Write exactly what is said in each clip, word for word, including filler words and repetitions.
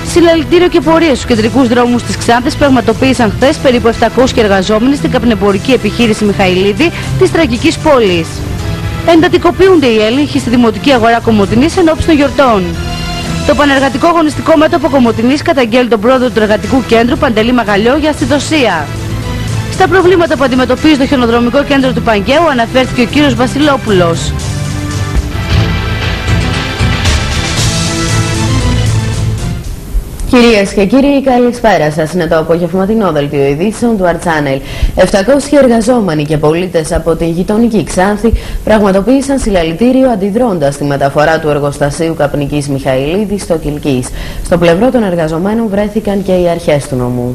Συλλαλητήριο και πορεία στους κεντρικούς δρόμους της Ξάνθης πραγματοποίησαν χθες περίπου επτακόσιοι εργαζόμενοι στην καπνεμπορική επιχείρηση Μιχαηλίδη της τραγικής πόλης. Εντατικοποιούνται οι έλεγχοι στη Δημοτική Αγορά Κομοτηνής εν ώψη των γιορτών. Το Πανεργατικό Αγωνιστικό Μέτωπο Κομοτηνής καταγγέλει τον πρόεδρο του Εργατικού Κέντρου Παντελή Μαγαλιό για ασυντοσία. Στα προβλήματα που αντιμετωπίζει το χιονοδρομικό κέντρο του Παγκαίου αναφέρθηκε ο κύριος Βασιλόπουλος. Κυρίες και κύριοι, καλησπέρα σας. Είναι το απογευματινό δελτίο ειδήσεων του Art Channel. επτακόσιοι εργαζόμενοι και πολίτες από την γειτονική Ξάνθη πραγματοποίησαν συλλαλητήριο αντιδρώντας στη μεταφορά του εργοστασίου καπνικής Μιχαηλίδη στο Κιλκής. Στο πλευρό των εργαζομένων βρέθηκαν και οι αρχές του νομού.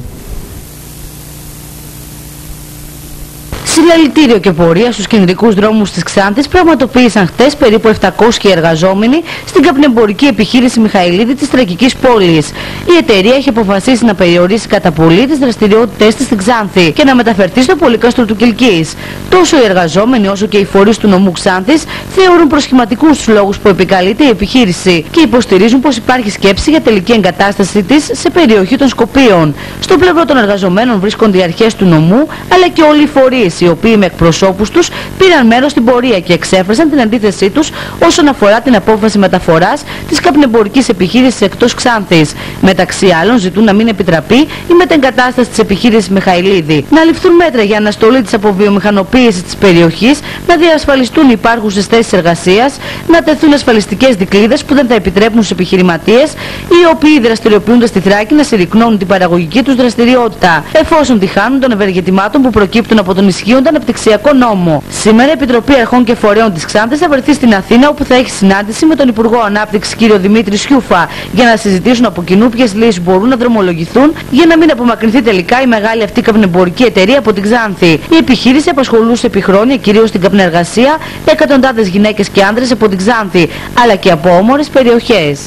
Συλλαλητήριο και πορεία στους κεντρικούς δρόμους της Ξάνθης πραγματοποίησαν χτες περίπου επτακόσιοι εργαζόμενοι στην καπνεμπορική επιχείρηση Μιχαηλίδη της τραγικής πόλης. Η εταιρεία έχει αποφασίσει να περιορίσει κατά πολύ τις δραστηριότητες της στην Ξάνθη και να μεταφερθεί στο πολυκάστρο του Κιλκής. Τόσο οι εργαζόμενοι όσο και οι φορείς του νομού Ξάνθης θεωρούν προσχηματικούς τους λόγους που επικαλείται η επιχείρηση και υποστηρίζουν πως υπάρχει σκέψη για τελική εγκατάσταση της σε περιοχή των Σκοπίων. Στο πλευρό των εργαζομένων βρίσκονται οι αρχές του νομού αλλά και όλοι οι φορείς, οι οποίοι με εκπροσώπους τους πήραν μέρος στην πορεία και εξέφρασαν την αντίθεσή τους όσον αφορά την απόφαση μεταφοράς της καπνεμπορικής επιχείρησης εκτός Ξάνθης. Μεταξύ άλλων ζητούν να μην επιτραπεί η μετεγκατάσταση της επιχείρησης Μιχαηλίδη, να ληφθούν μέτρα για αναστολή της αποβιομηχανοποίησης της περιοχής, να διασφαλιστούν υπάρχουσες θέσεις εργασίας, να τεθούν ασφαλιστικές δικλείδες που δεν θα επιτρέπουν στους επιχειρηματίες οι οποίοι δραστηριοποιούνται στη Θράκη να συρρυκνώνουν την παραγωγική τους δραστηριότητα, εφόσον τη χάνουν των ευεργετημάτων που προκύπτουν από τον ισχύοντα αναπτυξιακό νόμο. Σήμερα η Επιτροπή Αρχών και Φορέων της Ξάνθης θα βρεθεί στην Αθήνα, όπου θα έχει συνάντηση με τον Υπουργό Ανάπτυξης κ. Δημήτρη Σιούφα για να συζητήσουν από κοινού ποιες λύσεις μπορούν να δρομολογηθούν για να μην απομακρυνθεί τελικά η μεγάλη αυτή καπνεμπορική εταιρεία από την Ξάνθη. Η επιχείρηση απασχολούσε επί χρόνια κυρίως στην καπνεργασία εκατοντάδες γυναίκες και άνδρες από την Ξάνθη, αλλά και από όμορες περιοχές.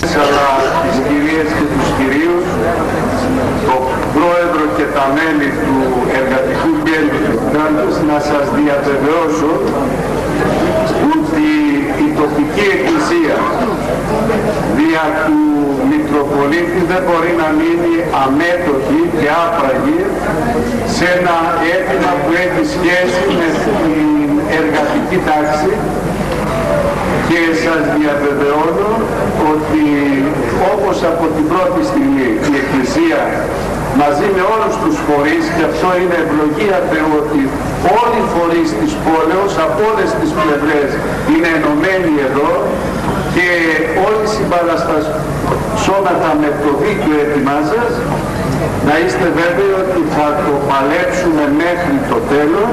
Να σας διαβεβαιώσω ότι η τοπική εκκλησία δια του Μητροπολίτη δεν μπορεί να μείνει αμέτωχη και άπραγη σε ένα αίτημα που έχει σχέση με την εργατική τάξη, και σας διαβεβαιώνω ότι όπως από την πρώτη στιγμή η Εκκλησία μαζί με όλους τους φορείς, και αυτό είναι ευλογία Θεού ότι όλοι οι φορείς της πόλεως από όλες τις πλευρές είναι ενωμένοι εδώ, και όλοι συμπαραστασσόμεθα με το δίκαιο έτοιμά σας, να είστε βέβαιοι ότι θα το παλέψουμε μέχρι το τέλος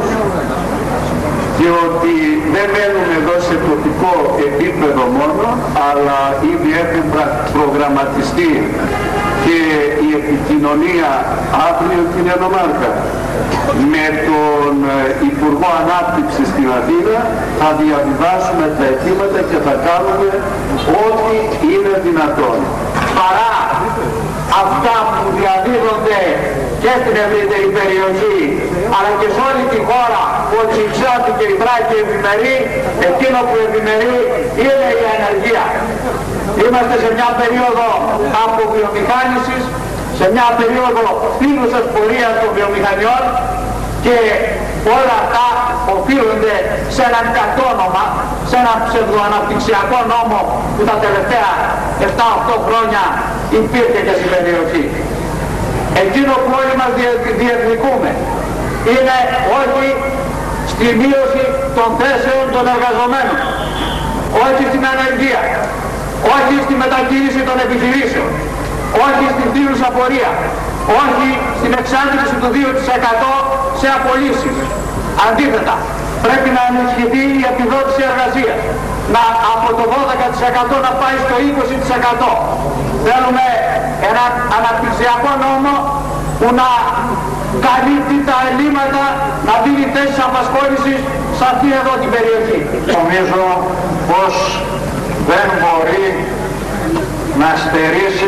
και ότι δεν μένουμε εδώ σε τοπικό επίπεδο μόνο, αλλά ήδη έχουν προγραμματιστεί και η επικοινωνία αύριο, κύριε Νομάρκα, με τον Υπουργό Ανάπτυξης στην Αθήνα. Θα διαβιβάσουμε τα αιτήματα και θα κάνουμε ό,τι είναι δυνατόν. Παρά αυτά που διαδίδονται και στην ευρύτερη περιοχή, αλλά και σε όλη τη χώρα, ότι η Ξάνθη και η Θράκη ευημερεί, εκείνο που ευημερεί είναι η ανεργία. Είμαστε σε μια περίοδο αποβιομηχάνησης, σε μια περίοδο φθήνουσας πορείας των βιομηχανιών, και όλα αυτά οφείλονται σε έναν κατόνομα, σε έναν ψευδοαναπτυξιακό νόμο που τα τελευταία επτά οκτώ χρόνια υπήρχε και στην περιοχή. Εκείνο που όλοι μας διεκδικούμε είναι όχι στη μείωση των θέσεων των εργαζομένων, όχι στην ανεργία, όχι στη μετακίνηση των επιχειρήσεων, όχι στην φθήνουσα πορεία, όχι στην εξάντληση του δύο τοις εκατό σε απολύσεις. Αντίθετα, πρέπει να ενισχυθεί η επιδότηση εργασίας, να από το δώδεκα τοις εκατό να πάει στο είκοσι τοις εκατό. Θέλουμε ένα αναπτυξιακό νόμο που να καλύπτει τα ελλείμματα, να δίνει θέσεις απασχόλησης σε αυτή εδώ την περιοχή. Νομίζω πως δεν μπορεί να στερήσει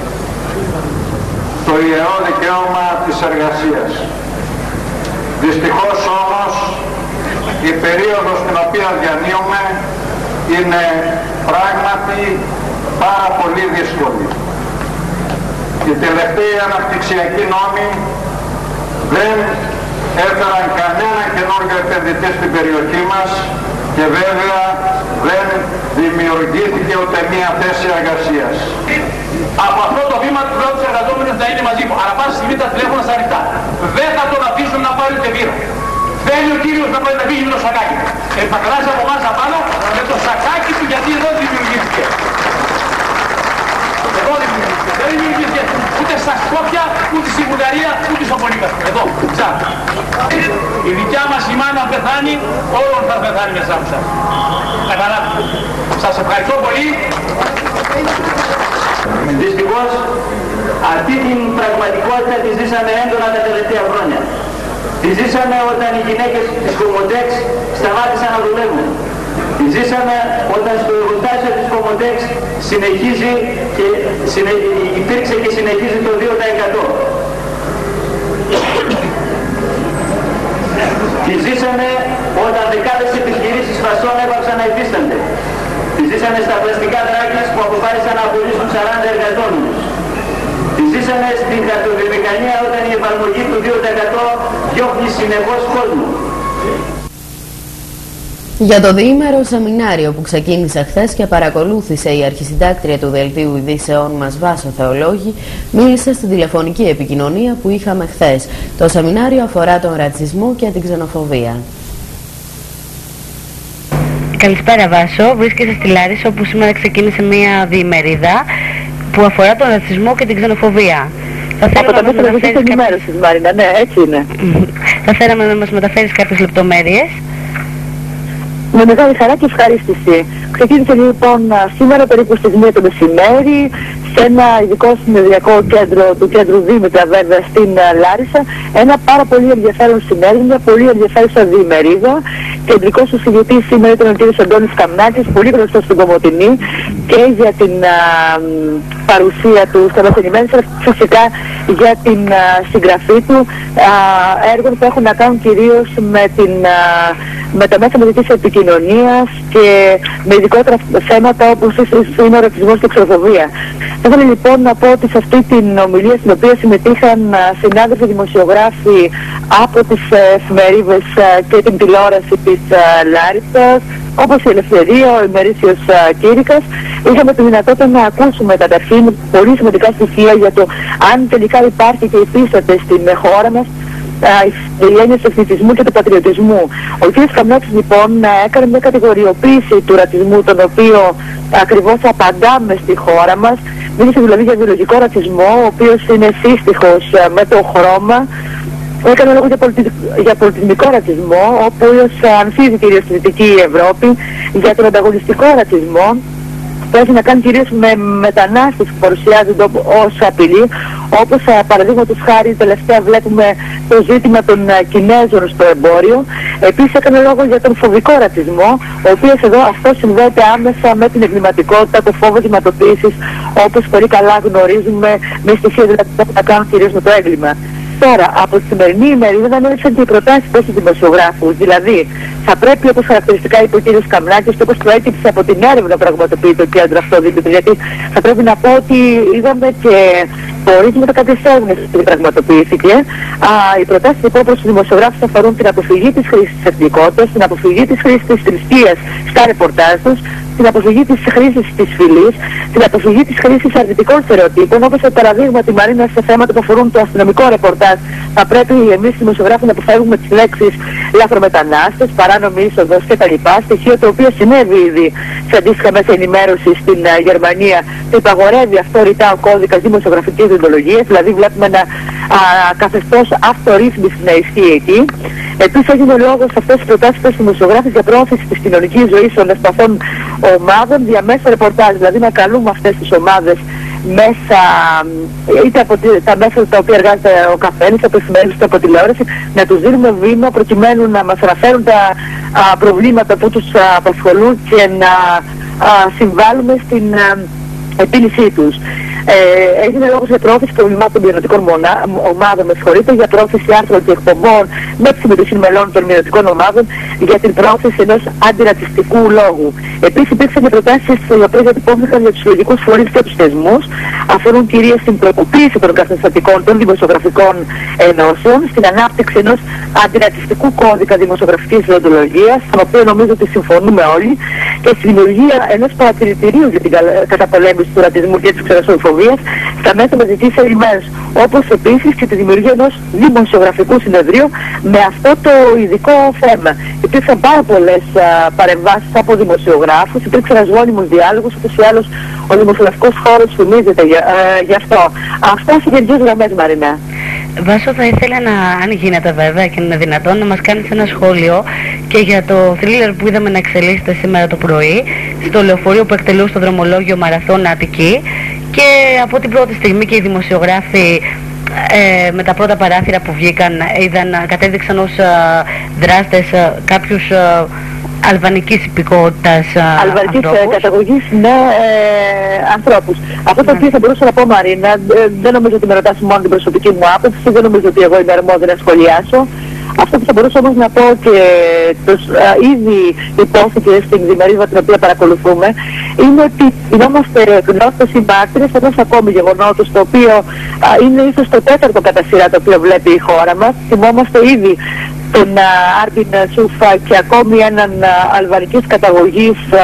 το ιερό δικαίωμα της εργασίας. Δυστυχώς όμως η περίοδος την οποία διανύουμε είναι πράγματι πάρα πολύ δύσκολη. Οι τελευταίοι αναπτυξιακοί νόμοι δεν έφεραν κανένα καινούργιο επενδυτή στην περιοχή μας και βέβαια δεν δημιουργήθηκε ούτε μία θέση εργασίας. Από αυτό το βήμα του πρώτου εργαζόμενου να είναι μαζί μου. Αλλά πάση στιγμή τα τηλέφωνα στα ανοιχτά. Δεν θα τον αφήσουν να πάρει ούτε βήρα. Θέλει ο κύριος να πάει να φύγει με το σακάκι. Ε, θα περάσει από εμάς απάνω με το σακάκι του, γιατί εδώ δημιουργήθηκε. Εδώ δημιουργήθηκε. Δεν δημιουργήθηκε ούτε στα Σκόπια, ούτε στη Βουλγαρία, ούτε στο Πολύκαστρο. Εδώ, ξάπ. Η δικιά μας η μάνα πεθάνει, όλων θα πεθάνει μέσα από σας. Καταλάβετε. Σας ευχαριστώ πολύ. Δυστυχώς, αυτή την πραγματικότητα τη ζήσαμε έντονα τα τελευταία χρόνια. Τη ζήσαμε όταν οι γυναίκες της Κομοτέξ σταμάτησαν να δουλεύουν. Τη ζήσαμε όταν στο εργοστάσιο της Κομοτέξ συνεχίζει και συνε... υπήρξε και συνεχίζει το δύο τοις εκατό. Τη ζήσαμε όταν δεκάδες επιχειρήσεις φασών έπαψαν να υφίστανται. Τη ζήσαμε στα πλαστικά δράκες που αποφάσισαν να απολύσουν σαράντα εργαζόμενους. Τη ζήσαμε στην χαρτοβιομηχανία όταν η εφαρμογή του δύο τοις εκατό διώχνει συνεχώς κόσμο. Για το διήμερο σεμινάριο που ξεκίνησε χθες και παρακολούθησε η αρχισυντάκτρια του Δελτίου Ειδήσεών μας Βάσο Θεολόγη, μίλησε στην τηλεφωνική επικοινωνία που είχαμε χθες. Το σεμινάριο αφορά τον ρατσισμό και την ξενοφοβία. Καλησπέρα Βάσο, βρίσκεσαι στη Λάρισα όπου σήμερα ξεκίνησε μια διημερίδα που αφορά τον ρατσισμό και την ξενοφοβία. Θα Από τα μέσα μαζικής ενημέρωσης, Μαρίνα, ναι, έτσι είναι. Θα θέλαμε να μας μεταφέρεις κάποιες λεπτομέρειες. Με μεγάλη χαρά και ευχαρίστηση. Ξεκίνησε λοιπόν σήμερα περίπου στις μία το μεσημέρι σε ένα ειδικό συνεδριακό κέντρο του κέντρου Δήμητρα, βέβαια, στην Λάρισα, ένα πάρα πολύ ενδιαφέρον συνέδριο, μια πολύ ενδιαφέρουσα διημερίδα. Κεντρικός εισηγητής σήμερα ήταν ο κ. Αντώνης Καμνάκης, πολύ γνωστός στην Κομοτηνή και για την α, παρουσία του στα μέσα ενημέρωσης, φυσικά για την α, συγγραφή του α, έργων που έχουν να κάνουν κυρίως με, την, α, με τα μέσα μαζικής επικοινωνίας και με ειδικότερα θέματα όπως είναι ο ρατσισμός και η ξενοφοβία. Θα ήθελα λοιπόν να πω ότι σε αυτή την ομιλία στην οποία συμμετείχαν συνάδελφοι δημοσιογράφοι από τις εφημερίδες και την τηλεόραση της Λάρισσας, όπως η Ελευθερία, ο Ημερήσιος Κήρυκας, είχαμε τη δυνατότητα να ακούσουμε καταρχήν πολύ σημαντικά στοιχεία για το αν τελικά υπάρχει και υφίσταται στην χώρα μας η έννοια του εθνικισμού και του πατριωτισμού. Ο κ. Καμνάκης λοιπόν έκανε μια κατηγοριοποίηση του ρατσισμού, τον οποίο ακριβώς απαντάμε στη χώρα μας. Μίλησε δηλαδή για βιολογικό ρατσισμό, ο οποίος είναι σύστιχος με το χρώμα. Έκανε λόγο για, πολιτι... για πολιτισμικό ρατσισμό, ο οποίος ανθίζει κυρίως στη Δυτική Ευρώπη, για τον ανταγωνιστικό ρατσισμό, που έχει να κάνει κυρίως με μετανάστες που παρουσιάζονται ως απειλή, όπως παραδείγματος χάρη τελευταία βλέπουμε το ζήτημα των Κινέζων στο εμπόριο. Επίσης έκανε λόγο για τον φοβικό ρατσισμό, ο οποίος εδώ αυτό συνδέεται άμεσα με την εγκληματικότητα, το φόβο εγκληματοποίησης, όπως πολύ καλά γνωρίζουμε, με στοιχεία δηλαδή που έχουν να κάνουν κυρίως με το έγκλημα. Τώρα, από τη σημερινή ημερίδα δεν έλειψαν και οι προτάσεις προς τους δημοσιογράφους. Δηλαδή, θα πρέπει, όπως χαρακτηριστικά είπε ο κ. Καμνάκης και όπως προέκυψε από την έρευνα που πραγματοποιεί το κέντρο αυτό, γιατί θα πρέπει να πω ότι είδαμε και πορίσματα κάποιες έρευνες που πραγματοποιήθηκε. Α, οι προτάσεις λοιπόν προς τους δημοσιογράφους αφορούν την αποφυγή της χρήσης της εθνικότητας, την αποφυγή της χρήσης της θρησκείας στα ρεπορτάζ τους, την αποφυγή της χρήσης της φυλής, την αποφυγή της χρήσης αρνητικών στερεοτύπων, όπως για παραδείγμα τη Μαρίνα σε θέματα που αφορούν το αστυνομικό ρεπορτάζ. Θα πρέπει εμείς οι δημοσιογράφοι να αποφεύγουμε τις λέξεις λαθρομετανάστες, παράνομη είσοδος κτλ. Στοιχείο το οποίο συνέβη ήδη σε αντίστοιχα μέσα ενημέρωση στην uh, Γερμανία. Το υπαγορεύει αυτό ρητά ο κώδικας δημοσιογραφικής διοντολογίας, δηλαδή βλέπουμε ένα uh, καθεστώς αυτορύθμισης να ισχύει εκεί. Επίσης έγινε λόγος σε αυτές τις προτάσεις προς τους δημοσιογράφους για προώθηση της κοινωνικής ζωής των ευπαθών ομάδων διαμέσα ρεπορτάζ, δηλαδή να καλούμε αυτές τις ομάδες μέσα, είτε από τα μέσα στα οποία εργάζεται ο καθένας, από εφημερίδες είτε από τηλεόραση, να τους δίνουμε βήμα προκειμένου να μας αναφέρουν τα α, προβλήματα που τους α, απασχολούν και να α, συμβάλλουμε στην α, επίλυσή τους. Ε, έγινε λόγος για πρόθεση προβλημάτων μειονοτικών ομάδων, με συγχωρείτε, για πρόθεση άρθρων και εκπομπών με τη συμμετοχή μελών των μειονοτικών ομάδων για την πρόθεση ενός αντιρατσιστικού λόγου. Επίσης υπήρξαν και προτάσεις οι οποίες διατυπώθηκαν για τους συλλογικούς φορείς και τους θεσμούς, αφορούν κυρίως στην προκοπήση των καταστατικών των δημοσιογραφικών ενώσεων, στην ανάπτυξη ενός αντιρατσιστικού κώδικα δημοσιογραφικής δεοντολογίας, στον οποίο νομίζω ότι συμφωνούμε όλοι, και στη δημιουργία ενός παρατηρητηρίου για την καταπολέμηση του ρατσισμού και της ξενοφοβίας στα μέσα μαζικής ενημέρωσης, όπως επίσης και τη δημιουργία ενός δημοσιογραφικού συνεδρίου με αυτό το ειδικό θέμα. Υπήρξαν πάρα πολλές παρεμβάσεις από δημοσιογράφους, υπήρξε ένας γόνιμος διάλογος, όπως ή άλλως ο δημοσιογραφικός χώρος φημίζεται για, ε, γι' αυτό. Αυτά σε γενικές γραμμές, Μαρίνα. Βάσο, θα ήθελα να, αν γίνεται βέβαια και είναι δυνατόν, να μας κάνεις ένα σχόλιο και για το θρίλερ που είδαμε να εξελίσσεται σήμερα το πρωί στο λεωφορείο που εκτελούσε στο δρομολόγιο Μαραθώνα Αττική, και από την πρώτη στιγμή και οι δημοσιογράφοι ε, με τα πρώτα παράθυρα που βγήκαν είδαν, κατέδειξαν ως ε, δράστες ε, κάποιους ε, αλβανικής υπηκότητας αλβανικής καταγωγής, ναι, ε, ανθρώπους. Αυτό το οποίο θα μπορούσα να πω, Μαρίνα, ε, δεν νομίζω ότι με ρωτάς μόνο την προσωπική μου άποψη, δεν νομίζω ότι εγώ είμαι αρμόδια να σχολιάσω. Αυτό που θα μπορούσα όμως να πω, και τους, α, ήδη υπόθηκε στην διμερίδα την οποία παρακολουθούμε, είναι ότι γινόμαστε γνώστες ή μάρτυρες ενός ακόμη γεγονότος, το οποίο α, είναι ίσως το τέταρτο κατά σειρά το οποίο βλέπει η χώρα μας. Θυμόμαστε ήδη τον Άρμπιν Σούφα και ακόμη έναν α, αλβανικής καταγωγής α,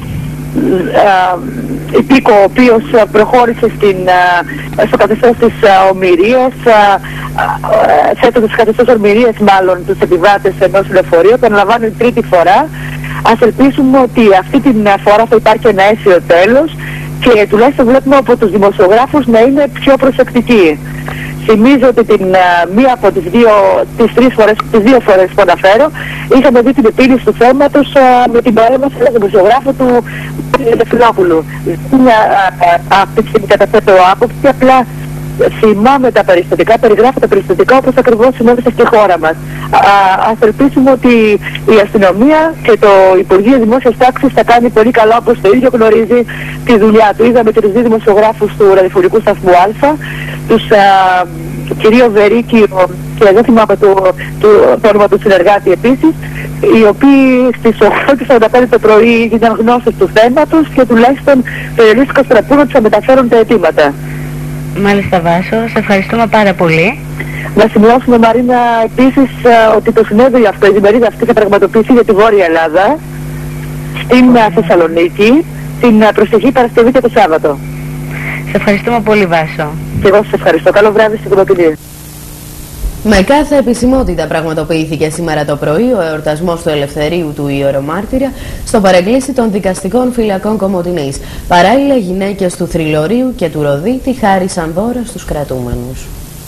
α, υπήκο, ο οποίος προχώρησε στην, α, στο καθεστώς της ομηρίας, θέτοντας καθεστώς ορμηρίας μάλλον τους επιβάτες ενός λεωφορείου. Το αναλαμβάνω την τρίτη φορά. Ας ελπίσουμε ότι αυτή την φορά θα υπάρχει ένα αίσιο τέλος και τουλάχιστον βλέπουμε από τους δημοσιογράφους να είναι πιο προσεκτικοί. Θυμίζω ότι την uh, μία από τις δύο, τις τρεις φορές, τις δύο φορές που αναφέρω, είχαμε δει την επίλυση του θέματος uh, με την παρέμβαση ενός δημοσιογράφου του Φιλόπουλου. Μια αυτή τη στιγμή καταθέτω άποψη, απλά θυμάμαι τα περιστατικά, περιγράφω τα περιστατικά όπως ακριβώς συνέβησαν στη χώρα μας. Α, ας ελπίσουμε ότι η αστυνομία και το Υπουργείο Δημόσιας Τάξης θα κάνει πολύ καλά, όπως το ίδιο γνωρίζει τη δουλειά του. Είδαμε και τους δύο δημοσιογράφους του ραδιοφωνικού σταθμού Α, τους α, κυρίο Βερίκη και δεν θυμάμαι το, το, το όνομα του συνεργάτη επίσης, οι οποίοι στις οκτώ και σαράντα πέντε το πρωί έγιναν γνώστες του θέματος και τουλάχιστον περιορίστηκαν στο να πούνε ότι θα μεταφέρουν τα αιτήματα. Μάλιστα, Βάσο, σε ευχαριστούμε πάρα πολύ. Να σημειώσουμε, Μαρίνα, επίσης ότι το συνέδριο αυτό, η διμερίδα αυτή, θα πραγματοποιηθεί για τη Βόρεια Ελλάδα, στην Θεσσαλονίκη, την προσεχή Παρασκευή και το Σάββατο. Σε ευχαριστούμε πολύ, Βάσο. Και εγώ σας ευχαριστώ. Καλό βράδυ στην Κομωτινή. Με κάθε επισημότητα πραγματοποιήθηκε σήμερα το πρωί ο εορτασμός του Ελευθερίου του Ιερομάρτυρα στο παρεκκλήσι των δικαστικών φυλακών Κομωτινής. Παράλληλα, γυναίκες του Θρυλορείου και του Ροδίτη χάρισαν δώρα στους κρατούμενους.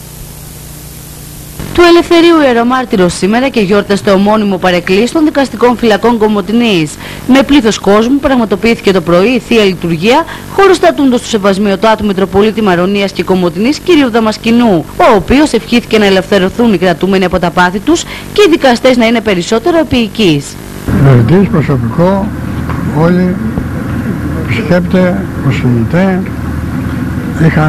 Του Ελευθερίου Ιερομάρτυρος σήμερα και γιόρτασε το ομώνυμο παρεκκλήσι των δικαστικών φυλακών Κομωτινής. Με πλήθος κόσμου πραγματοποιήθηκε το πρωί η Θεία Λειτουργία, χωροστατούντος του Σεβασμιωτάτου Μητροπολίτη Μαρονίας και Κομωτινής κ. Δαμασκηνού, ο οποίος ευχήθηκε να ελευθερωθούν οι κρατούμενοι από τα πάθη τους και οι δικαστές να είναι περισσότερο επίοικείς. Ερωτής, προσωπικό, όλοι, επισκέπτες, προσφυγητές, είχαν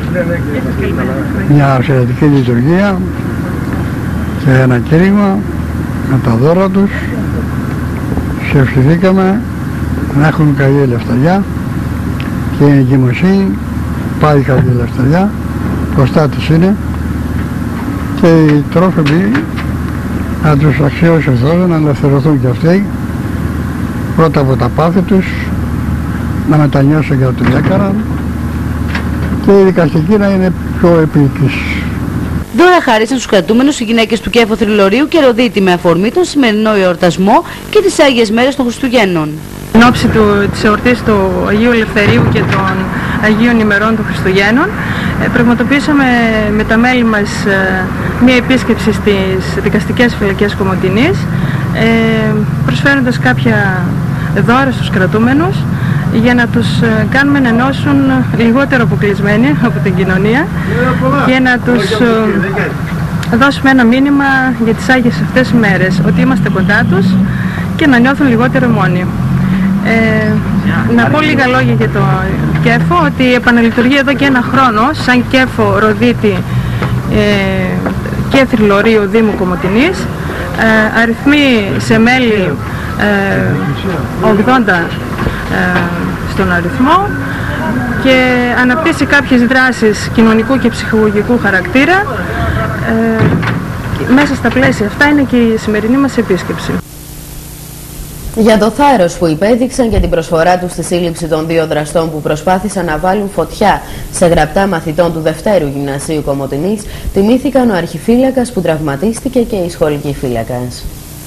μια εξαιρετική λειτουργία και ένα κήρυγμα με τα δώρα τους και ευχηθήκαμε να έχουν καλή ελευθεριά και η εγκυμοσύνη πάει καλή ελευθεριά, μπροστά της είναι, και οι τρόφιμοι να τους αξιώσει ο Θεός να ελευθερωθούν και αυτοί πρώτα από τα πάθη τους, να μετανιώσουν για το τι έκαναν και η δικαστική να είναι πιο επίκης. Δώρα χαρίσαν στους κρατούμενους οι γυναίκες του Κέφο Θρυλορείου και Ροδίτη με αφορμή τον σημερινό εορτασμό και τις Άγιες Μέρες των Χριστουγέννων. Εν ώψη του, της εορτής του Αγίου Ελευθερίου και των Αγίων ημερών των Χριστουγέννων, ε, πραγματοποιήσαμε με τα μέλη μας ε, μία επίσκεψη στις δικαστικές φυλακές Κομωτινής, ε, προσφέροντας κάποια δώρα στους κρατούμενους για να τους ε, κάνουμε να νιώσουν λιγότερο αποκλεισμένοι από την κοινωνία και να τους ε, δώσουμε ένα μήνυμα για τις Άγιες αυτές μέρες, ότι είμαστε κοντά τους και να νιώθουν λιγότερο μόνοι. Ε, να πω λίγα λόγια για το Κέφο, ότι επαναλειτουργεί εδώ και ένα χρόνο σαν Κέφο Ροδίτη ε, και Θρυλορείου Δήμου Κομοτηνής. Ε, αριθμοί σε μέλη ε, ογδόντα ε, στον αριθμό και αναπτύσσει κάποιες δράσεις κοινωνικού και ψυχολογικού χαρακτήρα. Ε, μέσα στα πλαίσια αυτά είναι και η σημερινή μας επίσκεψη. Για το θάρρος που υπέδειξαν και την προσφορά τους στη σύλληψη των δύο δραστών που προσπάθησαν να βάλουν φωτιά σε γραπτά μαθητών του Δευτέρου Γυμνασίου Κομοτηνής, τιμήθηκαν ο αρχιφύλακας που τραυματίστηκε και η σχολική φύλακας.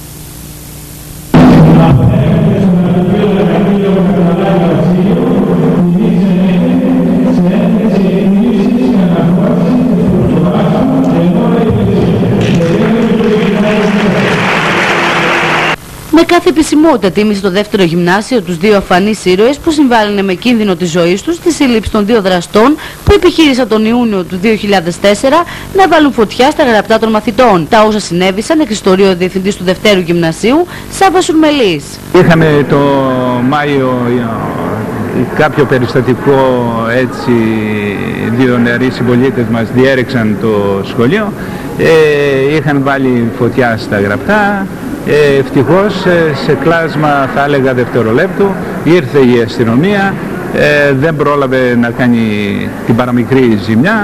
Με κάθε επισημότητα τίμησε το δεύτερο γυμνάσιο τους δύο αφανείς ήρωες που συμβάλλανε με κίνδυνο της ζωής τους στη σύλληψη των δύο δραστών που επιχείρησαν τον Ιούνιο του δύο χιλιάδες τέσσερα να βάλουν φωτιά στα γραπτά των μαθητών. Τα όσα συνέβησαν εξιστορεί ο διευθυντής του Δευτέρου Γυμνασίου, Σάββας Σουρμελής. Είχαμε το Μάιο κάποιο περιστατικό, έτσι δύο νεαροί συμπολίτες μας διέρεξαν το σχολείο, ε, είχαν βάλει φωτιά στα γραπτά. Ε, ευτυχώς ε, σε κλάσμα, θα έλεγα, δευτερολέπτου ήρθε η αστυνομία, ε, δεν πρόλαβε να κάνει την παραμικρή ζημιά,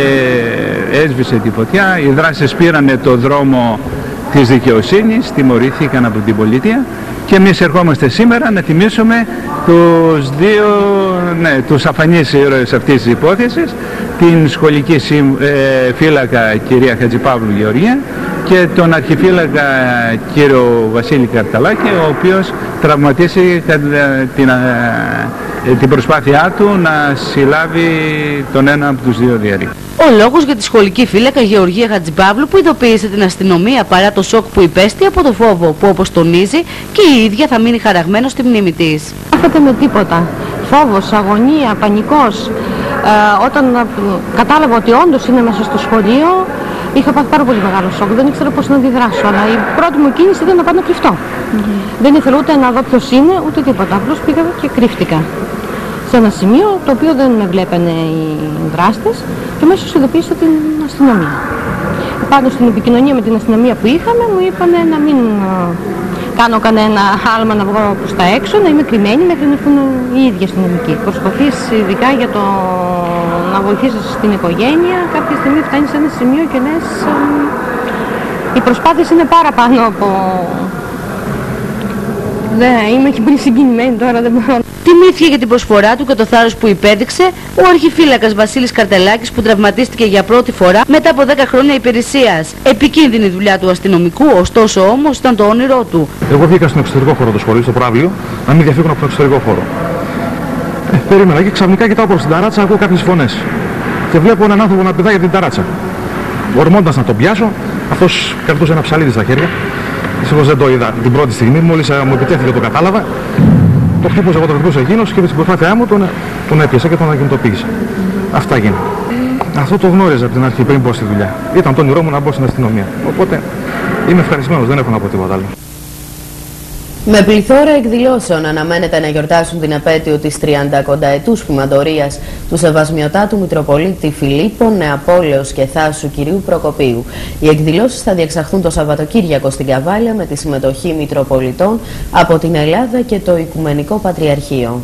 ε, έσβησε τη φωτιά, οι δράσες πήρανε το δρόμο της δικαιοσύνης, τιμωρήθηκαν από την πολιτεία και εμείς ερχόμαστε σήμερα να τιμήσουμε τους δύο, ναι, τους αφανείς ήρωες αυτής της υπόθεσης, την σχολική ε, φύλακα κυρία Χατζηπαύλου Γεωργία και τον αρχιφύλακα κύριο Βασίλη Καρταλάκη, ο οποίος τραυματίστηκε την, ε, την προσπάθειά του να συλλάβει τον ένα από τους δύο διαρρή. Ο λόγος για τη σχολική φύλακα Γεωργία Χατζηπαύλου που ειδοποίησε την αστυνομία παρά το σοκ που υπέστη από το φόβο που, όπως τονίζει, και η ίδια θα μείνει χαραγμένο στη μνήμη της. Κάθεται με τίποτα. Φόβος, αγωνία, πανικός. Ε, όταν ε, κατάλαβα ότι όντως είναι μέσα στο σχολείο, είχα πάθει πάρα πολύ μεγάλο σοκ. Δεν ήξερα πώς να αντιδράσω, αλλά η πρώτη μου κίνηση ήταν να πάω να κρυφτώ. Mm-hmm. Δεν ήθελα ούτε να δω ποιος είναι, ούτε τίποτα. Απλώς πήγα και κρύφτηκα σε ένα σημείο το οποίο δεν με βλέπανε οι δράστες και αμέσως ειδοποίησα την αστυνομία. Πάνω στην επικοινωνία με την αστυνομία που είχαμε, μου είπανε να μην κάνω κανένα άλμα να βγω προς τα έξω, να είμαι κρυμμένη μέχρι να έρθουν οι ίδιοι αστυνομικοί. Προσπαθείς ειδικά για το να βοηθήσεις την οικογένεια, κάποια στιγμή φτάνεις σε ένα σημείο και λες οι προσπάθειες είναι πάρα πάνω από... Δεν, είμαι και πολύ συγκινημένη τώρα, δεν μπορώ. Τιμήθηκε για την προσφορά του και το θάρρος που υπέδειξε ο αρχιφύλακας Βασίλης Καρτελάκης που τραυματίστηκε για πρώτη φορά μετά από δέκα χρόνια υπηρεσίας. Επικίνδυνη δουλειά του αστυνομικού, ωστόσο όμως ήταν το όνειρό του. Εγώ βγήκα στον εξωτερικό χώρο του σχολείου, στο προαύλιο, να μην διαφύγουν από τον εξωτερικό χώρο. Ε, περίμενα και ξαφνικά κοιτάω προς την ταράτσα, ακούω κάποιες φωνές. Και βλέπω έναν άνθρωπο να πηδάει από την ταράτσα. Ορμώντας να τον πιάσω, αυτός κρατούσε ένα ψαλίδι στα χέρια. Δυστυχώς δεν το είδα την πρώτη στιγμή, μόλις μου επιτέθηκε το κατάλαβα. Το χτύπωσα, εγώ το χτύπωσα εκείνος και με την προσπάθειά μου τον, τον έπιασα και τον ακινητοποίησα. Αυτά γίνανε. Αυτό το γνώριζα από την αρχή πριν πω στη δουλειά. Ήταν το όνειρό μου να μπω στην αστυνομία. Οπότε είμαι ευχαριστημένος, δεν έχω να πω τίποτα άλλο. Με πληθώρα εκδηλώσεων αναμένεται να γιορτάσουν την επέτειο της τριαντακονταετούς ποιμαντορίας του Σεβασμιωτάτου Μητροπολίτη Φιλίππων, Νεαπόλεως και Θάσου κυρίου Προκοπίου. Οι εκδηλώσεις θα διεξαχθούν το Σαββατοκύριακο στην Καβάλια με τη συμμετοχή Μητροπολιτών από την Ελλάδα και το Οικουμενικό Πατριαρχείο.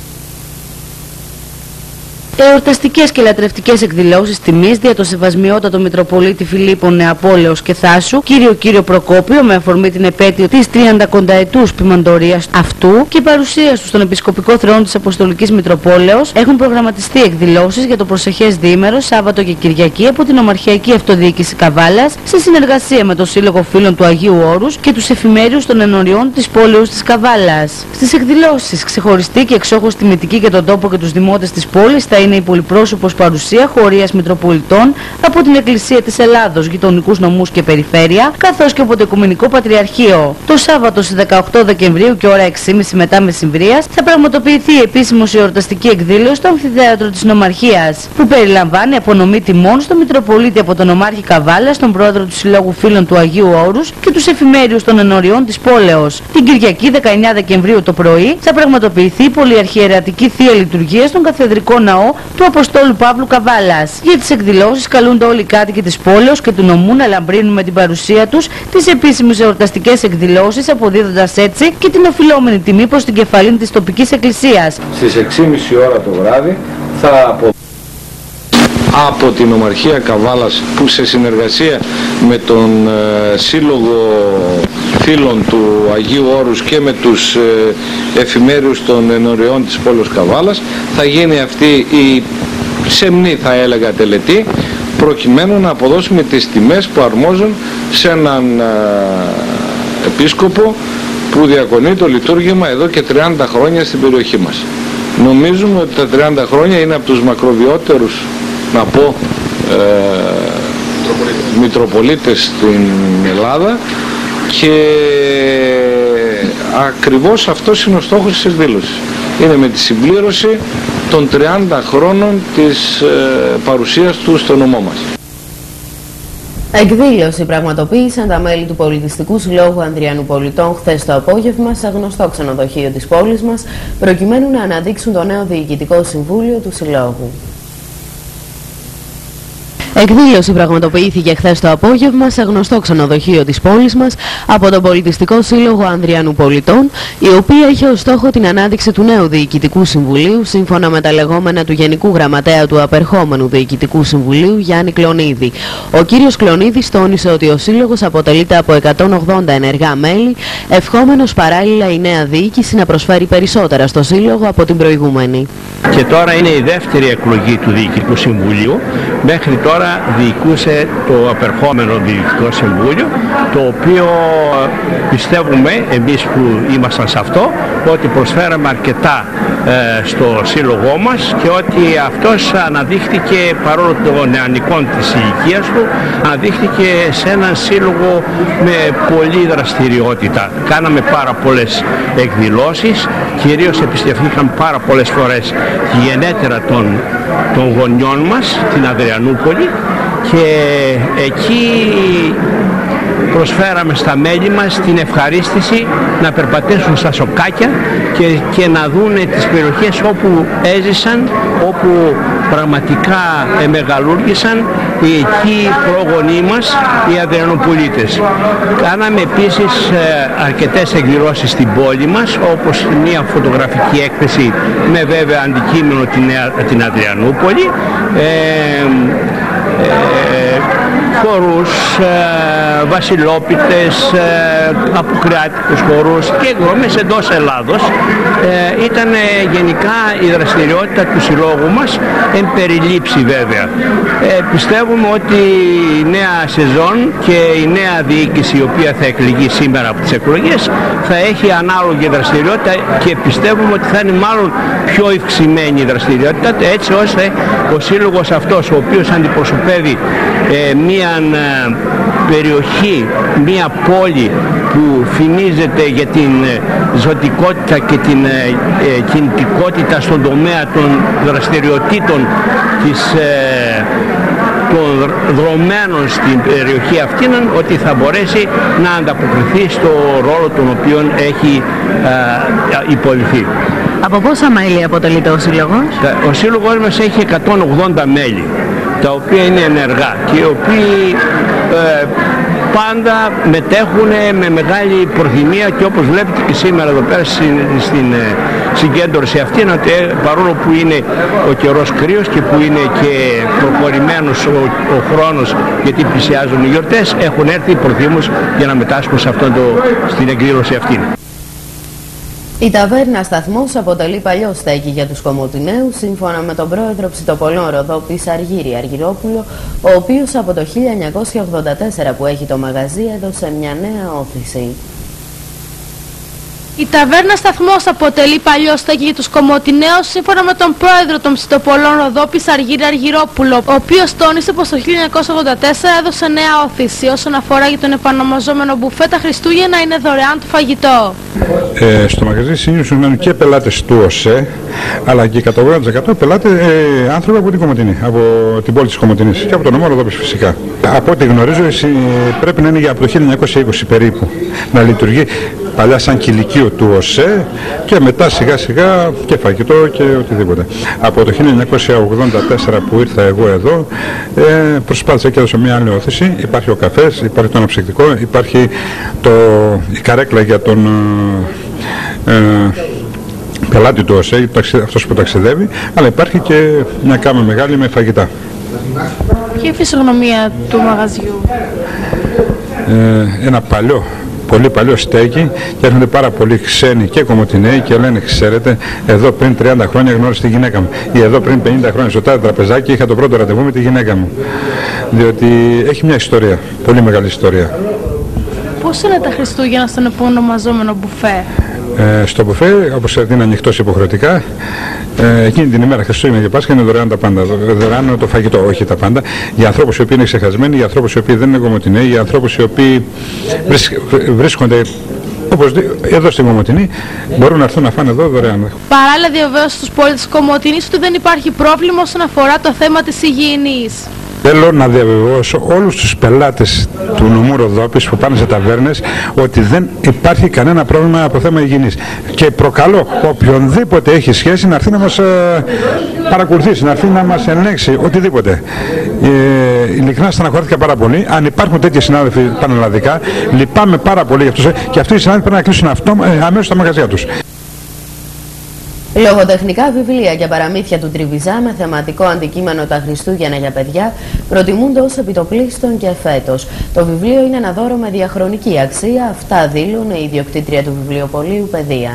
Εορταστικές και λατρευτικές εκδηλώσεις τιμής δια το Σεβασμιότατο Μητροπολίτη Φιλίππων, Νεαπόλεως και Θάσου, κύριο κύριο Προκόπιο, με αφορμή την επέτειο της τριαντακονταετούς ποιμαντορίας αυτού και παρουσίας του στον Επισκοπικό Θρόνο της Αποστολικής Μητροπόλεως, έχουν προγραμματιστεί εκδηλώσεις για το προσεχές διήμερο, Σάββατο και Κυριακή από την Ομαρχιακή Αυτοδιοίκηση Καβάλας, σε συνεργασία με το Σύλλογο Φίλων του Αγίου Όρους και τους εφημέριους των ενωριών της πόλεως της Καβάλας. Στις εκδηλώσεις, ξεχωριστή και εξόχως τιμητική για τον τόπο και τους δημότες της πόλης θα είναι η πολυπρόσωπος παρουσία χωρίας Μητροπολιτών από την Εκκλησία της Ελλάδος, γειτονικούς νομούς και περιφέρεια, καθώς και από το Οικουμενικό Πατριαρχείο. Το Σάββατο στις δεκαοκτώ Δεκεμβρίου και ώρα έξι και μισή μετά μεσημβρίας θα πραγματοποιηθεί η επίσημος εορταστική εκδήλωση στο Αμφιθέατρο της Νομαρχίας, που περιλαμβάνει απονομή τιμών στον Μητροπολίτη από τον Νομάρχη Καβάλα, τον πρόεδρο του Συλλόγου Φίλων του Αγίου Όρους και τους εφημέριους των ενωριών της πόλεως. Την Κυριακή δεκαεννέα Δεκεμβρίου το πρωί θα πραγματοποιηθεί η πολυαρχιερατική θεία λειτουργία στον Καθεδρικό Ναό του Αποστόλου Παύλου Καβάλας. Για τις εκδηλώσεις καλούνται όλοι οι κάτοικοι της πόλεως και του νομού να λαμπρύνουν με την παρουσία τους τις επίσημες εορταστικές εκδηλώσεις, αποδίδοντας έτσι και την οφειλόμενη τιμή προς την κεφαλήν της τοπικής εκκλησίας. Στις έξι και μισή ώρα το βράδυ θα απο... από την Ομαρχία Καβάλας, που σε συνεργασία με τον ε, Σύλλογο Φίλων του Αγίου Όρους και με τους ε, εφημέριους των ενωριών της πόλης Καβάλας θα γίνει αυτή η σεμνή, θα έλεγα, τελετή, προκειμένου να αποδώσουμε τις τιμές που αρμόζουν σε έναν ε, επίσκοπο που διακονεί το λειτουργήμα εδώ και τριάντα χρόνια στην περιοχή μας. Νομίζουμε ότι τα τριάντα χρόνια είναι από τους μακροβιότερους, να πω, ε, Μητροπολίτες στην Ελλάδα, και ακριβώς αυτός είναι ο στόχος της εκδήλωσης. Είναι με τη συμπλήρωση των τριάντα χρόνων της ε, παρουσίας του στο νομό μας. Εκδήλωση πραγματοποίησαν τα μέλη του Πολιτιστικού Συλλόγου Ανδριανού Πολιτών χθες το απόγευμα σε γνωστό ξενοδοχείο της πόλης μας, προκειμένου να αναδείξουν το νέο Διοικητικό Συμβούλιο του Συλλόγου. Εκδήλωση πραγματοποιήθηκε χθες το απόγευμα σε γνωστό ξενοδοχείο της πόλης μας από τον Πολιτιστικό Σύλλογο Ανδριανού Πολιτών, η οποία είχε ως στόχο την ανάδειξη του νέου Διοικητικού Συμβουλίου, σύμφωνα με τα λεγόμενα του Γενικού Γραμματέα του απερχόμενου Διοικητικού Συμβουλίου, Γιάννη Κλονίδη. Ο κύριος Κλονίδης τόνισε ότι ο Σύλλογος αποτελείται από εκατόν ογδόντα ενεργά μέλη, ευχόμενος παράλληλα η νέα διοίκηση να προσφέρει περισσότερα στο Σύλλογο από την προηγούμενη. Και τώρα είναι η δεύτερη εκλογή του Διοικητικού Συμβουλίου. Μέχρι τώρα διοικούσε το απερχόμενο Διοικητικό Συμβούλιο, το οποίο πιστεύουμε εμείς που ήμασταν σε αυτό ότι προσφέραμε αρκετά ε, στο σύλλογό μας, και ότι αυτός αναδείχθηκε, παρόλο των νεανικών της ηλικίας του, αναδείχθηκε σε έναν σύλλογο με πολλή δραστηριότητα. Κάναμε πάρα πολλές εκδηλώσεις, κυρίως επισκεφθήκαμε πάρα πολλές φορές τη γενέτερα των, των γονιών μας, την Ανδριανούπολη, και εκεί προσφέραμε στα μέλη μας την ευχαρίστηση να περπατήσουν στα σοκάκια και, και να δούνε τις περιοχές όπου έζησαν, όπου πραγματικά εμεγαλούργησαν οι εκεί πρόγονοί μας, οι Ανδριανοπολίτες. Κάναμε επίσης ε, αρκετές εκδηλώσεις στην πόλη μας, όπως μια φωτογραφική έκθεση με βέβαια αντικείμενο την, την Ανδριανούπολη, ε, ε, χορούς, ε, βασιλόπιτες, ε, αποκριάτικους χορούς και εκδρομές εντός Ελλάδος. Ε, ήταν ε, γενικά η δραστηριότητα του συλλόγου μας, εν περιλήψη βέβαια. Ε, πιστεύουμε ότι η νέα σεζόν και η νέα διοίκηση, η οποία θα εκλεγεί σήμερα από τις εκλογές, θα έχει ανάλογη δραστηριότητα, και πιστεύουμε ότι θα είναι μάλλον πιο ευξημένη η δραστηριότητα, έτσι ώστε ο σύλλογος αυτός, ο οποίος αντιπροσωπεύει ε, μία ε, περιοχή, μία πόλη που φημίζεται για την ζωτικότητα και την ε, ε, κινητικότητα στον τομέα των δραστηριοτήτων της, ε, των δρομένων στην περιοχή αυτή, ότι θα μπορέσει να ανταποκριθεί στο ρόλο τον οποίο έχει ε, υποληθεί. Από πόσα μέλη αποτελείται ο Σύλλογος? Ο Σύλλογος μας έχει εκατόν ογδόντα μέλη, τα οποία είναι ενεργά και οι οποίοι ε, πάντα μετέχουν με μεγάλη προθυμία, και όπως βλέπετε και σήμερα εδώ πέρα στην, στην ε, συγκέντρωση αυτή, ότι ε, παρόλο που είναι ο καιρός κρύος και που είναι και προχωρημένος ο, ο χρόνος, γιατί πλησιάζουν οι γιορτές, έχουν έρθει προθύμους για να μετάσχουν σε αυτόν το, στην εκδήλωση αυτή. Η ταβέρνα Σταθμός αποτελεί παλιό στέκι για τους Κομωτινέους, σύμφωνα με τον πρόεδρο Ψητοπολών Ροδόπης Αργύρη Αργυρόπουλο, ο οποίος από το χίλια εννιακόσια ογδόντα τέσσερα που έχει το μαγαζί έδωσε μια νέα όθηση. Η ταβέρνα Σταθμός αποτελεί παλιό στέκι για τους Κομοτηναίους, σύμφωνα με τον πρόεδρο των Ψητοπολών Ροδόπης Αργύρη Αργυρόπουλο, ο οποίος τόνισε πως το χίλια εννιακόσια ογδόντα τέσσερα έδωσε νέα όθηση όσον αφορά για τον επανομαζόμενο μπουφέ τα Χριστούγεννα είναι δωρεάν το φαγητό. Ε, στο μαγαζί συνήθως μένουν και πελάτες του ΟΣΕ, αλλά και κατά ογδόντα τοις εκατό πελάτες ε, άνθρωποι από την Κομοτηνή, από την πόλη της Κομοτηνής και από τον νομό Ροδόπης φυσικά. Από ό,τι γνωρίζω πρέπει να είναι για από το χίλια εννιακόσια είκοσι περίπου να λειτουργεί. Παλιά σαν κηλικείο του ΟΣΕ και μετά σιγά σιγά και φαγητό και οτιδήποτε. Από το χίλια εννιακόσια ογδόντα τέσσερα που ήρθα εγώ εδώ ε, προσπάθησα και έδωσα μια άλλη όθηση. Υπάρχει ο καφές, υπάρχει το αναψυκτικό, υπάρχει το, η καρέκλα για τον ε, ε, πελάτη του ΟΣΕ, αυτός που ταξιδεύει, αλλά υπάρχει και μια κάμα μεγάλη με φαγητά. Ποια είναι η φυσιογνωμία του μαγαζιού? Ε, ένα παλιό πολύ παλιό στέκι και έρχονται πάρα πολλοί ξένοι και Κομοτηναίοι και λένε, ξέρετε, εδώ πριν τριάντα χρόνια γνώρισα τη γυναίκα μου ή εδώ πριν πενήντα χρόνια στο τάδε τραπεζάκι είχα το πρώτο ραντεβού με τη γυναίκα μου. Διότι έχει μια ιστορία, πολύ μεγάλη ιστορία. Πώς είναι τα Χριστούγεννα στον επωνομαζόμενο μπουφέ? Ε, στο μπουφέ, όπως είναι ανοιχτός υποχρεωτικά, ε, εκείνη την ημέρα Χριστούγεννα και Πάσχα είναι δωρεάν τα πάντα. Δωρεάν είναι το φαγητό, όχι τα πάντα. Για ανθρώπους οι οποίοι είναι ξεχασμένοι, για ανθρώπους οι οποίοι δεν είναι Κομοτηναίοι, για ανθρώπους οι οποίοι βρίσκονται όπως εδώ στην Κομοτηνή, μπορούν να έρθουν να φάνε εδώ δωρεάν. Παράλληλα, διαβεβαίωσε στους πολίτες της Κομοτηνής ότι δεν υπάρχει πρόβλημα όσον αφορά το θέμα της υγιεινής. Θέλω να διαβεβαιώσω όλους τους πελάτες του νομού Ροδόπης που πάνε σε ταβέρνες ότι δεν υπάρχει κανένα πρόβλημα από θέμα υγιεινής. Και προκαλώ οποιονδήποτε έχει σχέση να έρθει να μας ε, παρακολουθήσει, να έρθει να μας ελέγξει, οτιδήποτε. Ε, ειλικρινά στεναχωρήθηκα πάρα πολύ. Αν υπάρχουν τέτοιοι συνάδελφοι πανελλαδικά, λυπάμαι πάρα πολύ για αυτούς ε, και αυτοί οι συνάδελφοι πρέπει να κλείσουν αυτό, ε, αμέσως τα μαγαζιά τους. Λογοτεχνικά βιβλία και παραμύθια του Τριβιζά με θεματικό αντικείμενο τα Χριστούγεννα για παιδιά προτιμούνται ως επιτοπλίστων και φέτος. Το βιβλίο είναι ένα δώρο με διαχρονική αξία, αυτά δήλουν η ιδιοκτήτρια του βιβλιοπωλείου Παιδεία.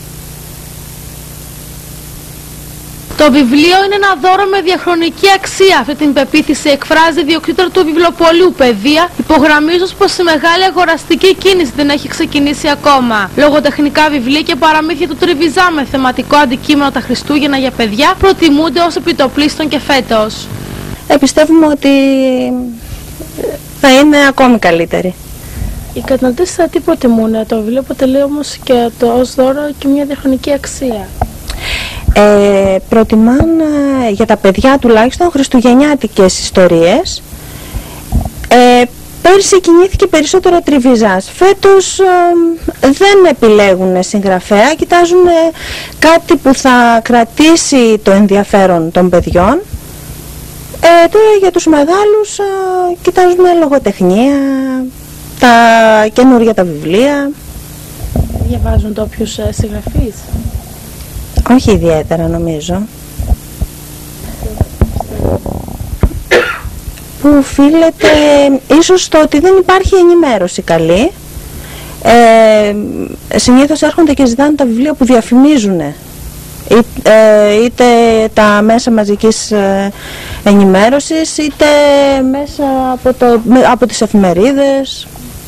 Το βιβλίο είναι ένα δώρο με διαχρονική αξία. Αυτή την πεποίθηση εκφράζει η ιδιοκτήτρια του βιβλιοπωλείου Παιδεία, υπογραμμίζοντας πως η μεγάλη αγοραστική κίνηση δεν έχει ξεκινήσει ακόμα. Λογοτεχνικά βιβλία και παραμύθια του Τριβιζά με θεματικό αντικείμενο τα Χριστούγεννα για παιδιά προτιμούνται ως επιτοπλίστων και φέτος. Επιστεύουμε ότι θα είναι ακόμη καλύτερη. Οι καταναλωτές θα τι προτιμούν? Το βιβλίο αποτελεί όμως και το ως δώρο και μια διαχρονική αξία. Ε, προτιμάν για τα παιδιά τουλάχιστον χριστουγεννιάτικες ιστορίες. Ε, πέρσι κινήθηκε περισσότερο Τριβιζάς. Φέτος ε, δεν επιλέγουν συγγραφέα, κοιτάζουν κάτι που θα κρατήσει το ενδιαφέρον των παιδιών. Ε, τώρα για τους μεγάλους ε, κοιτάζουμε λογοτεχνία, τα καινούργια τα βιβλία. Διαβάζουν το όποιους ε, συγγραφείς? Όχι ιδιαίτερα νομίζω. Που οφείλεται ίσως στο ότι δεν υπάρχει ενημέρωση καλή. Ε, συνήθως έρχονται και ζητάνε τα βιβλία που διαφημίζουν. Είτε τα μέσα μαζικής ενημέρωσης, είτε μέσα από, το, από τις εφημερίδες.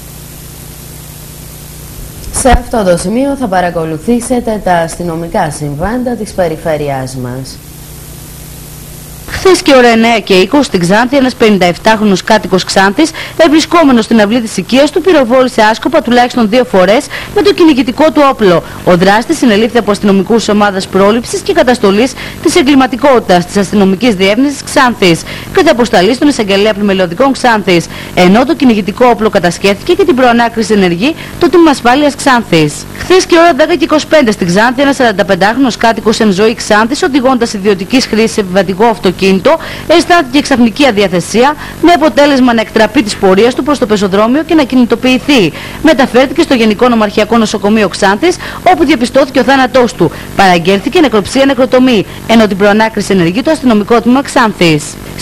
Σε αυτό το σημείο θα παρακολουθήσετε τα αστυνομικά συμβάντα της περιφέρειάς μας. Χθες και ώρα εννέα και είκοσι στην Ξάνθη, ένας πενηνταεπτάχρονος κάτοικος Ξάνθης, ευρισκόμενος στην αυλή της οικίας του, πυροβόλησε άσκοπα τουλάχιστον δύο φορές με το κυνηγητικό του όπλο. Ο δράστης συνελήφθη από αστυνομικούς ομάδας πρόληψης και καταστολής της εγκληματικότητας της αστυνομικής διεύθυνσης Ξάνθης, κατά αποσταλή στον εισαγγελέα πλημελιωδικών Ξάνθης, ενώ το κυνηγητικό όπλο κατασχέθηκε και την προανάκριση ενεργή το Τμήμα Ασφάλειας Ξάνθης. Χθες και ώρα δέκα και είκοσι πέντε στην Ξάνθη, ένας σαρανταπεντάχρονος κάτοικος εν ζωή Ξάνθης, οδηγώντας ιδιωτικής χρήσης επιβατικό αυτοκίνητο, αισθάνθηκε ξαφνική αδιαθεσία με αποτέλεσμα να εκτραπεί της πορείας του προς το πεζοδρόμιο και να κινητοποιηθεί. Μεταφέρθηκε στο Γενικό Νομαρχιακό Νοσοκομείο Ξάνθης, όπου διαπιστώθηκε ο θάνατός του. Παραγγέλθηκε νεκροψία νεκροτομή, ενώ την προανάκριση ενεργεί το αστυνομικό τμήμα Ξάνθης.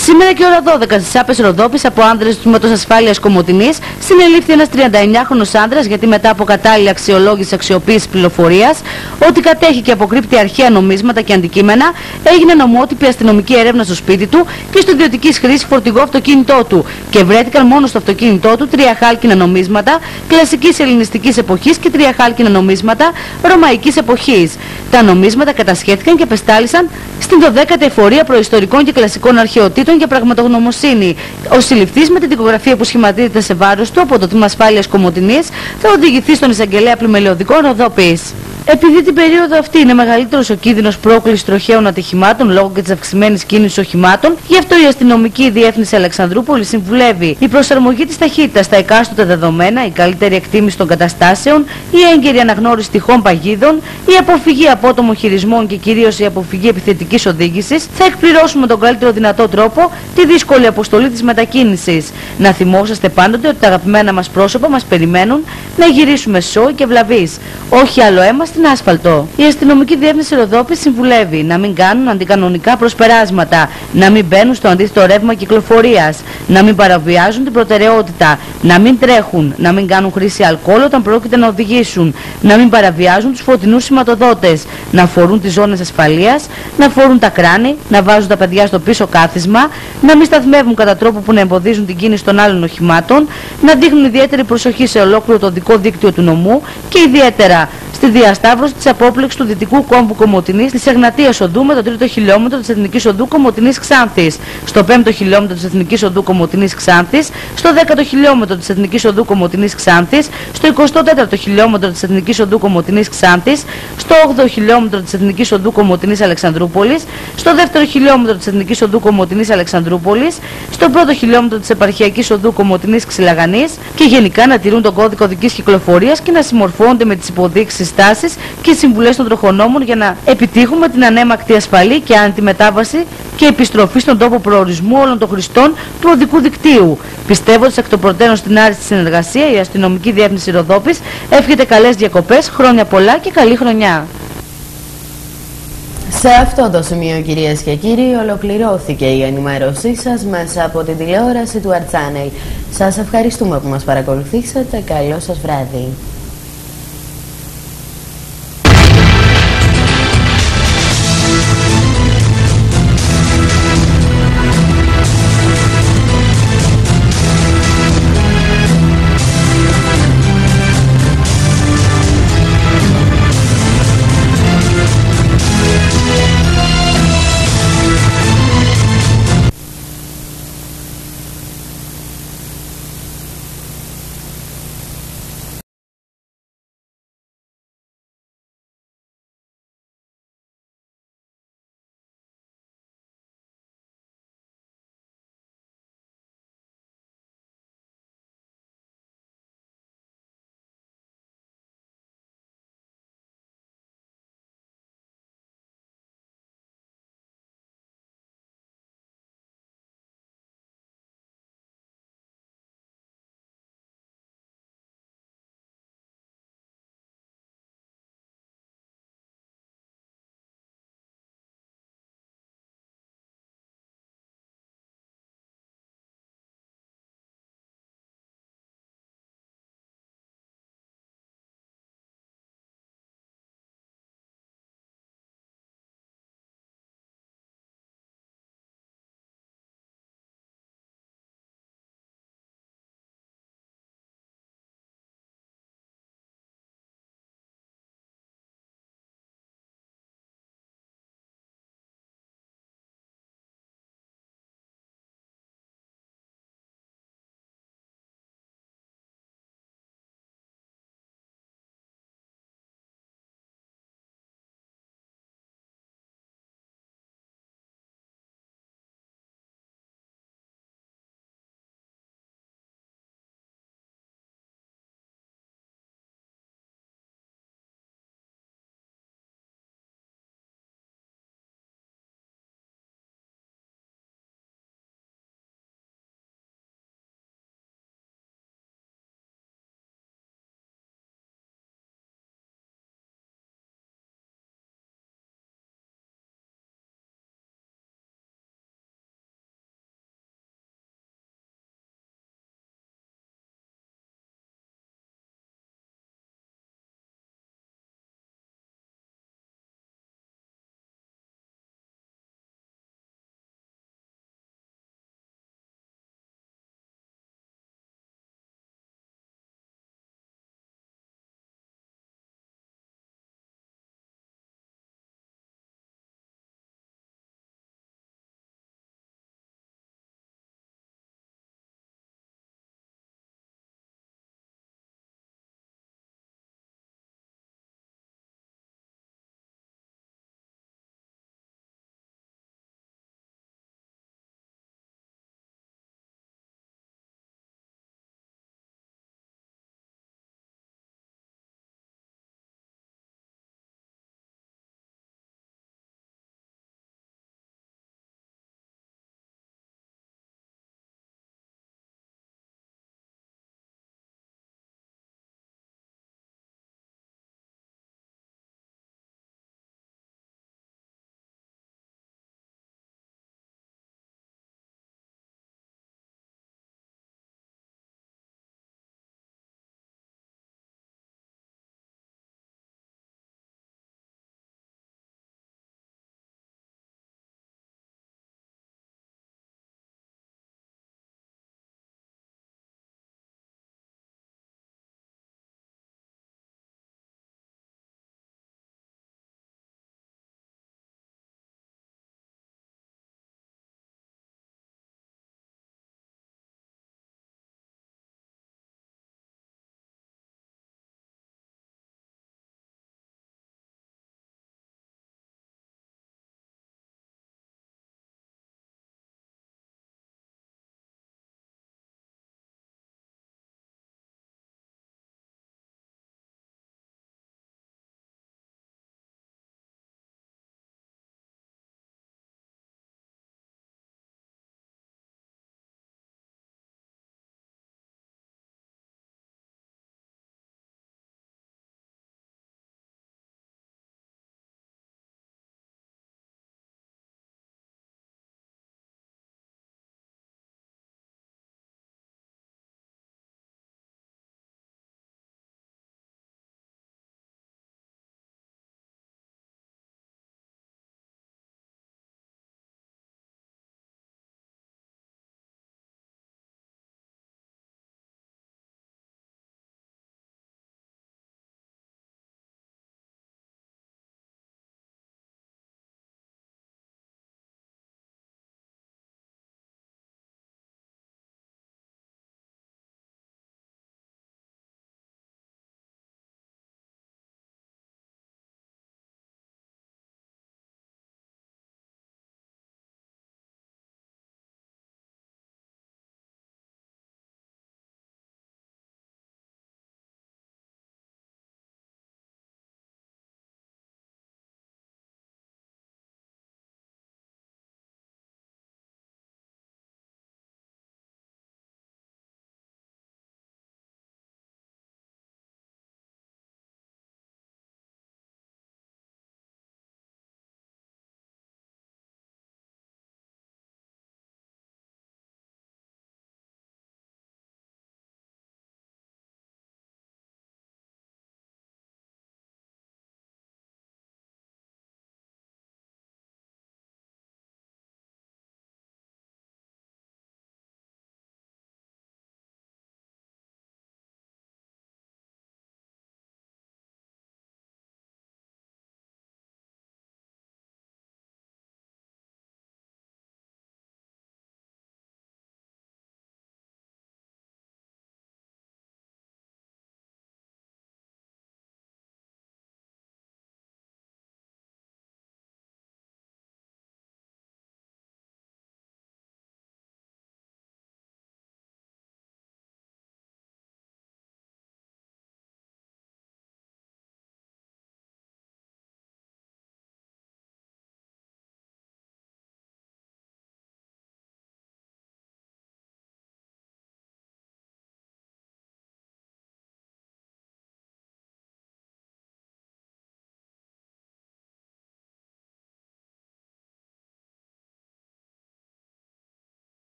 Σήμερα και ώρα δώδεκα στις Άπες Ροδόπης από άνδρες του Τμήματος Ασφάλειας Κομοτηνής συνελήφθη ένας τριανταεννιάχρονος άνδρας γιατί μετά από κατάλληλη αξιολόγηση αξιοποίησης πληροφορίας ότι κατέχει και αποκρύπτει αρχαία νομίσματα και αντικείμενα, έγινε νομότυπη αστυνομική έρευνα στο σπίτι του και στο ιδιωτικής χρήσης φορτηγό αυτοκίνητό του και βρέθηκαν μόνο στο αυτοκίνητό του τρία χάλκινα νομίσματα κλασικής ελληνιστικής εποχής και τρία χάλκινα νομίσματα ρωμαϊκής εποχής. Τα νομίσματα κατασχέθηκαν και πεστάλησαν στην δωδέκατη εφορία προϊστορικών και κλασικών αρχαιοτήτων για πραγματογνωμοσύνη. Ο συλληφθής με την δικογραφία που σχηματίζεται σε βάρος του από το Τμήμα Ασφάλειας Κομοτηνής θα οδηγηθεί στον εισαγγελέα πλημελιωδικών Ροδόπης. Επειδή την περίοδο αυτή είναι μεγαλύτερος ο κίνδυνος πρόκλησης τροχαίων ατυχημάτων λόγω και της αυξημένης κίνησης οχημάτων, γι' αυτό η Αστυνομική Διεύθυνση Αλεξανδρούπολης συμβουλεύει η προσαρμογή της ταχύτητας στα εκάστοτε δεδομένα, η καλύτερη εκτίμηση των καταστάσεων, η έγκαιρη αναγνώριση τυχών παγίδων, η αποφυγή απότομων χειρισμών και κυρίως η αποφυγή επιθετικής οδήγησης θα εκπληρώσουν με τον καλύτερο δυνατό τρόπο τη δύσκολη αποστολή της μετακίνησης. Να θυμόσαστε πάντοτε ότι τα αγαπημένα μας πρόσωπα μας περιμένουν να γυρίσουμε σόι και βλαβείς. Όχι άλλο αίμα στην άσφαλτο. Η Αστυνομική Διεύθυνση Ροδόπης συμβουλεύει να μην κάνουν αντικανονικά προσπεράσματα, να μην μπαίνουν στο αντίθετο ρεύμα κυκλοφορίας, να μην παραβιάζουν την προτεραιότητα, να μην τρέχουν, να μην κάνουν χρήση αλκοόλ όταν πρόκειται να οδηγήσουν, να μην παραβιάζουν τους φωτεινούς σηματοδότες, να φορούν τις ζώνες ασφαλείας, να φορούν τα κράνη, να βάζουν τα παιδιά στο πίσω κάθισμα, να μην σταθμεύουν κατά τρόπο που να εμποδίζουν την κίνηση των άλλων οχημάτων, να δείχνουν ιδιαίτερη προσοχή σε ολόκληρο το οδικό δίκτυο του νομού και ιδιαίτερα στη διασταύρωση της απόπλεξης του Δυτικού Κόμβου Κομοτηνής της Εγνατίας Οδού με το τρίτο χιλιόμετρο της Εθνικής Οδού Κομοτηνής Ξάνθης, στο πέμπτο χιλιόμετρο της Εθνικής Οδού Κομοτηνής Ξάνθης, στο δέκατο χιλιόμετρο της Εθνικής Οδού Κομοτηνής Ξάνθης, στο εικοστό τέταρτο χιλιόμετρο της Εθνικής Οδού Κομοτηνής Ξάνθης, στο όγδοο χιλιόμετρο της Εθνικής Οδού Κομοτηνής Αλεξανδρούπολης, στο δεύτερο χιλιόμετρο της Εθνικής Οδού Κομοτηνής Αλεξανδρούπολης, στο πρώτο χιλιόμετρο της Επαρχιακής Οδού Κομοτηνής Ξυλαγανής και γενικά να τηρούν τον κώδικο οδικής κυκλοφορίας και να συμμορφώνονται με τις υποδείξεις, στάσεις και συμβουλές των τροχονόμων για να επιτύχουμε την ανέμακτη, ασφαλή και άνετη μετάβαση και επιστροφή στον τόπο προορισμού όλων των χρηστών του οδικού δικτύου. Πιστεύοντας εκ των προτέρων στην άριστη συνεργασία, η Αστυνομική Διεύθυνση Ροδόπης εύχεται καλές διακοπές, χρόνια πολλά και καλή χρονιά. Σε αυτό το σημείο, κυρίες και κύριοι, ολοκληρώθηκε η ενημέρωσή σας μέσα από την τηλεόραση του Art Channel. Σας ευχαριστούμε που μας παρακολουθήσατε. Καλό σας βράδυ.